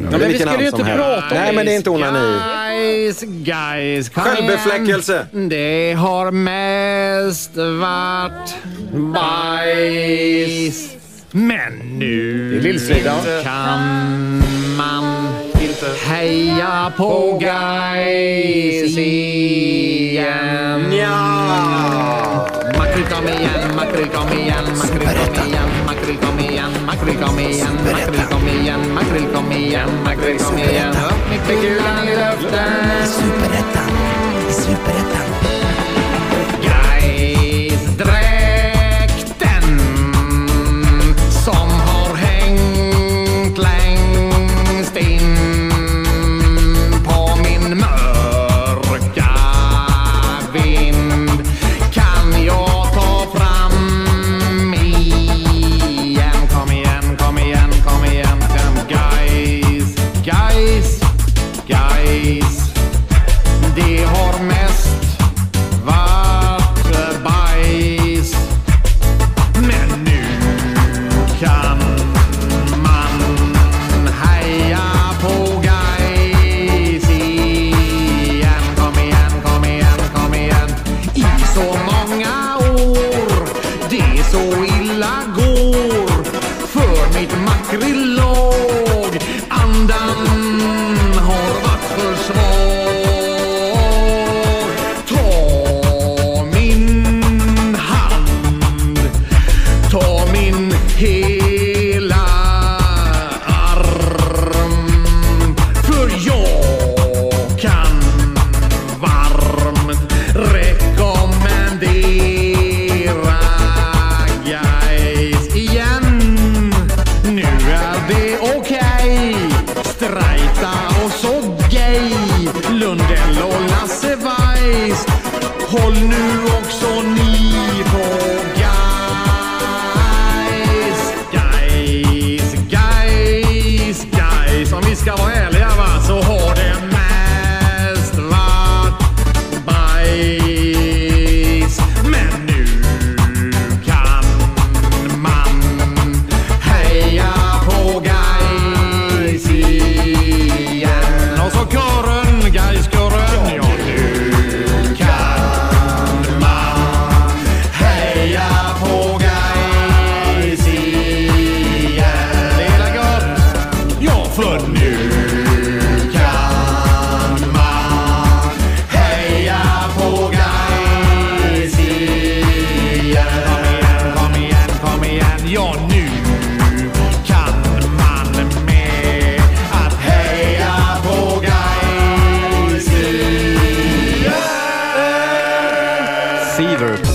Ja, men vi skulle ju inte prata om det. Nej, men det är inte onani. Guys, självbefläckelse. Det har mest varit bajs. Men nu kan man heja på GAIS igen. Makrill kom igen, makrill kom igen, makrill kom igen, makrill kom igen, makrill kom igen, makrill kom igen, makrill kom igen, makrill kom igen. Upp med kulan i luften. Superettan, superettan. GAIS-dräkten som har hängt längst in på min mörka vind kan jag ta fram igen. Kom igen, kom igen, kom igen. GAIS, GAIS, GAIS. Det har mest varit bajs. Men nu kan man heja på GAIS igen. Kom igen, kom igen, kom igen. I så många år det så illa går för mitt makrillag. Andan har varit för svag. Ta min hand, ta min hela arm, för jag kan varmt rekommendera GAIS igen. Nu är det okej. Strejta och så gay. Lundell och Lasse Weiss. Håll nu också ni på GAIS. GAIS, GAIS, GAIS. Om vi ska vara ärliga va, så har det mest varit bajs. Men nu kan man heja på GAIS igen. Och så kören, GAIS-kören. Ja, nu kan man heja på GAIS igen. Det är gott. Ja, för nu kan man heja på GAIS igen. Kom igen, kom igen, kom igen. Ja, nu kan man med att heja på GAIS igen. Seaver.